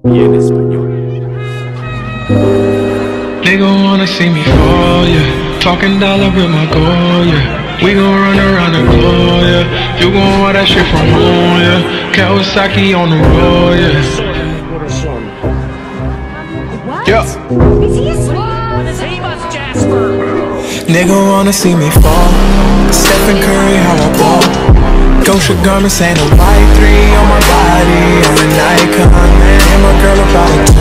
Y en español. Nigga wanna see me fall, yeah. Talking dollar with my goal, yeah. We gon' run around the globe, yeah. You gon' want that shit from home, yeah. Kawasaki on the road, yeah. What? Yeah. Is he asleep? Save us, Jasper! Nigga wanna see me fall. Stephen Curry, how I ball. Gosha garments ain't a white 3 on my body. I'm an icon, man. And my girl about it.